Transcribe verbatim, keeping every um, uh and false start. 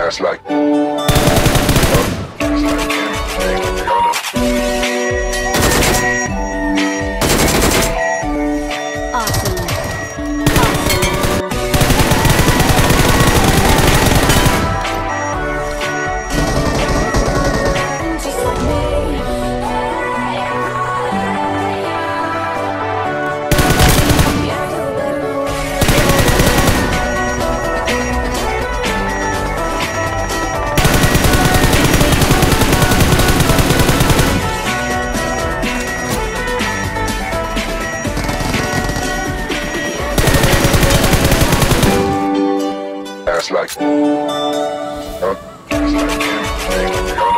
That's like, uh, that's like everything we all know. That's like, uh, that's like everything we all know.